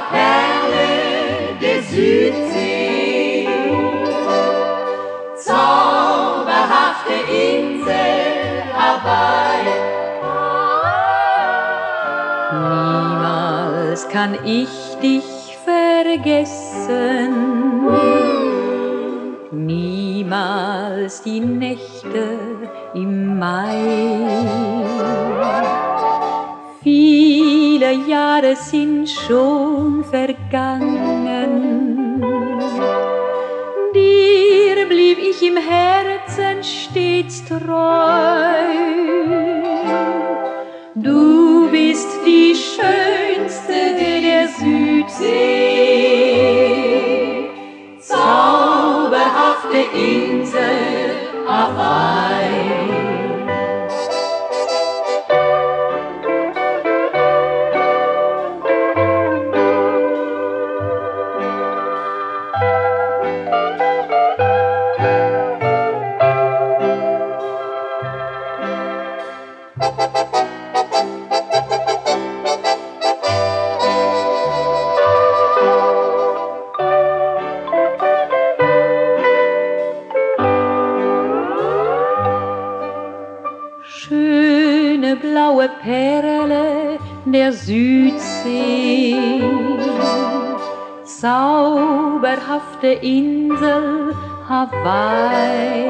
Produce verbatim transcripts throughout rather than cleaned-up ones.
Perle der Südsee, zauberhafte Insel Hawaii. Niemals kann ich dich vergessen, niemals die Nächte im Mai. Viele Jahre sind schon vergangen, dir blieb ich im Herzen stets treu. Du bist die schönste der Südsee, zauberhafte Insel Hawaii. Schöne blaue Perle der Südsee, zauberhafte Insel Hawaii.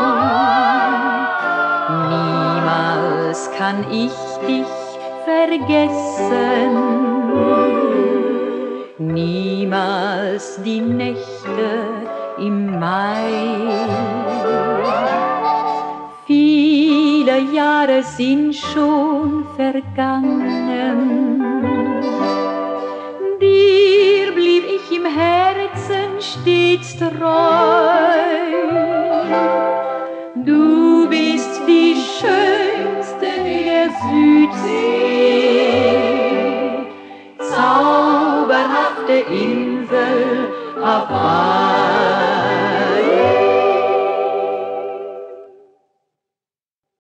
Niemals kann ich dich vergessen, niemals die Nächte im Mai. Viele Jahre sind schon vergangen, dir blieb ich im Herzen stets treu. Du bist die schönste der Südsee, zauberhafte Insel Hawaii.